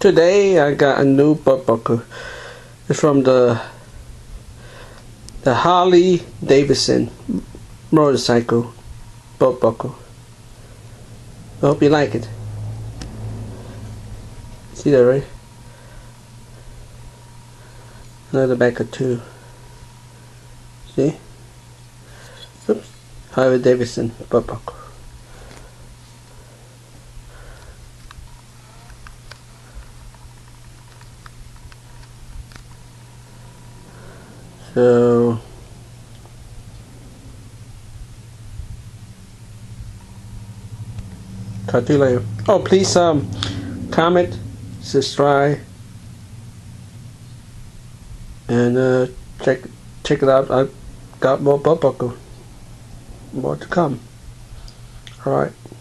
Today I got a new belt buckle. It's from the Harley-Davidson motorcycle belt buckle. I hope you like it. See that, right? Another back of two. See? Oops. Harley-Davidson belt buckle. So talk to you later. Oh, please comment, subscribe, and check it out. I've got more belt buckle, more to come. All right.